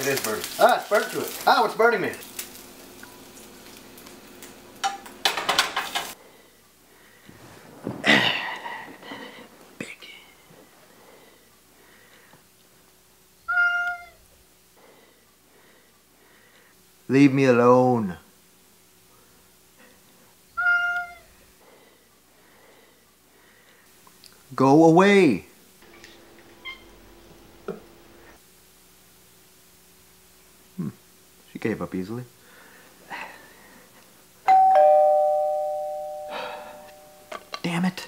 it is burning. Ah, it's burnt to it. Ah, it's burning me. Leave me alone. Go away. She gave up easily. Damn it.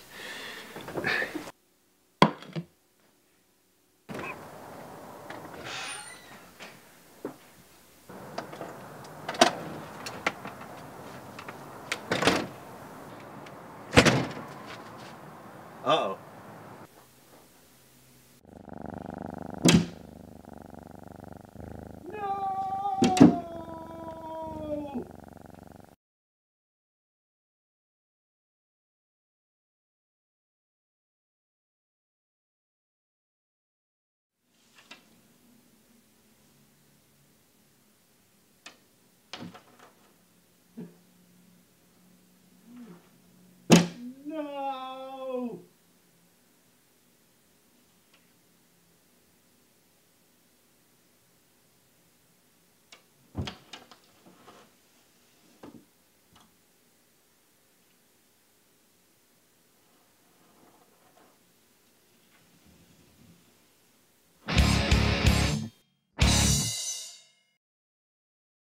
Uh-oh.